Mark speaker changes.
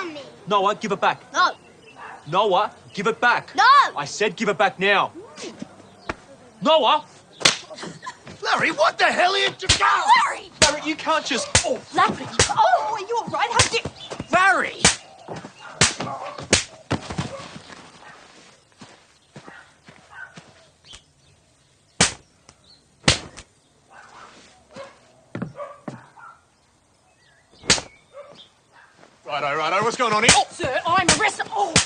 Speaker 1: me.
Speaker 2: Noah, give it back.
Speaker 1: No.
Speaker 2: Noah, give it back.
Speaker 1: No.
Speaker 2: I said give it back now. Noah!
Speaker 3: Larry, what the hell are you doing?
Speaker 1: Larry!
Speaker 2: Larry, you can't just... Oh,
Speaker 1: Larry! Oh, are you all right? How did...
Speaker 3: Larry! Righto. What's going on here?
Speaker 1: Sir, I'm arrested. Oh!